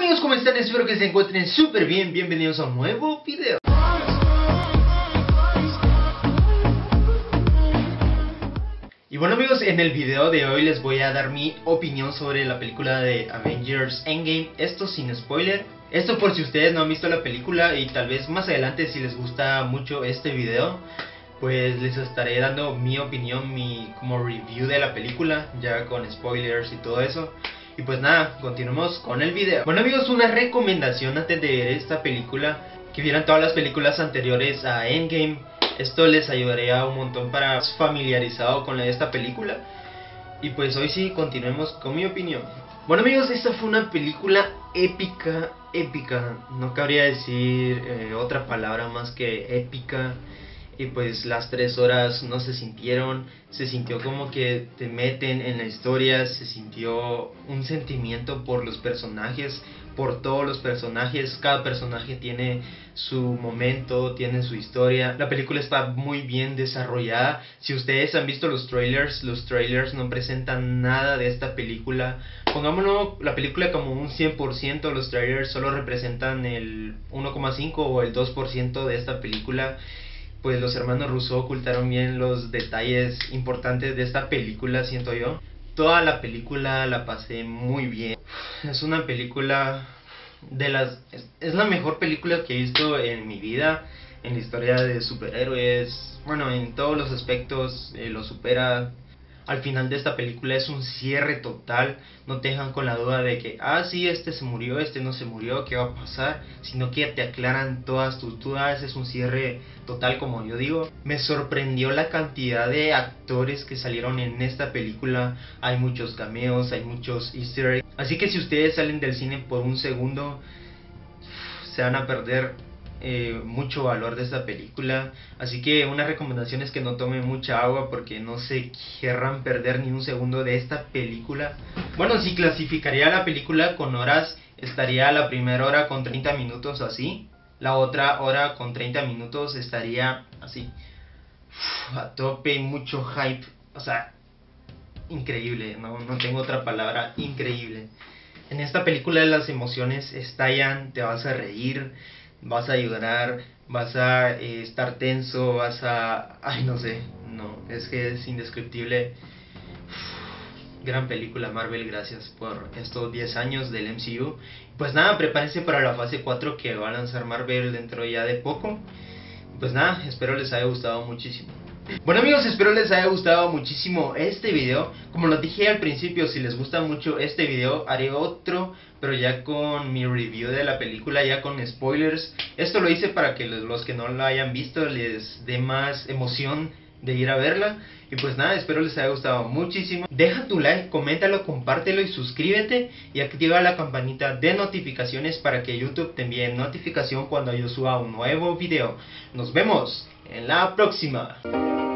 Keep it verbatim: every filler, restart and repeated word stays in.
amigos, ¿cómo están? Espero que se encuentren súper bien. Bienvenidos a un nuevo video. Y bueno amigos, en el video de hoy les voy a dar mi opinión sobre la película de Avengers Endgame. Esto sin spoiler. Esto por si ustedes no han visto la película y tal vez más adelante, si les gusta mucho este video, pues les estaré dando mi opinión, mi como review de la película, ya con spoilers y todo eso. Y pues nada, continuemos con el video. Bueno amigos, una recomendación antes de ver esta película: que vieran todas las películas anteriores a Endgame. Esto les ayudaría un montón para familiarizado con esta película. Y pues hoy sí, continuemos con mi opinión. Bueno amigos, esta fue una película épica, épica. No cabría decir eh, otra palabra más que épica. Y pues las tres horas no se sintieron, se sintió como que te meten en la historia, se sintió un sentimiento por los personajes, por todos los personajes. Cada personaje tiene su momento, tiene su historia. La película está muy bien desarrollada. Si ustedes han visto los trailers, los trailers no presentan nada de esta película. Pongámonos la película como un cien por ciento, los trailers solo representan el uno coma cinco o el dos por ciento de esta película. Pues los hermanos Russo ocultaron bien los detalles importantes de esta película, siento yo. Toda la película la pasé muy bien. Es una película de las... Es, es la mejor película que he visto en mi vida, en la historia de superhéroes. Bueno, en todos los aspectos eh, lo supera. Al final de esta película es un cierre total. No te dejan con la duda de que, ah, sí, este se murió, este no se murió, ¿qué va a pasar? Sino que te aclaran todas tus dudas. Es un cierre total, como yo digo. Me sorprendió la cantidad de actores que salieron en esta película. Hay muchos cameos, hay muchos easter eggs. Así que si ustedes salen del cine por un segundo, se van a perder Eh, mucho valor de esta película. Así que una recomendación es que no tomen mucha agua, porque no se querrán perder ni un segundo de esta película. Bueno, si clasificaría la película con horas, estaría la primera hora con treinta minutos así, la otra hora con treinta minutos estaría así, uf, a tope, mucho hype. O sea, increíble, no, no tengo otra palabra, increíble. En esta película las emociones estallan, te vas a reír, vas a llorar, vas a eh, estar tenso, vas a... Ay, no sé, no, es que es indescriptible. Uf, gran película Marvel, gracias por estos diez años del M C U. Pues nada, prepárense para la fase cuatro que va a lanzar Marvel dentro ya de poco. Pues nada, espero les haya gustado muchísimo. Bueno amigos, espero les haya gustado muchísimo este video. Como lo dije al principio, si les gusta mucho este video, haré otro, pero ya con mi review de la película, ya con spoilers. Esto lo hice para que los que no la hayan visto les dé más emoción de ir a verla. Y pues nada, espero les haya gustado muchísimo. Deja tu like, coméntalo, compártelo y suscríbete. Y activa la campanita de notificaciones para que YouTube te envíe notificación cuando yo suba un nuevo video. Nos vemos en la próxima.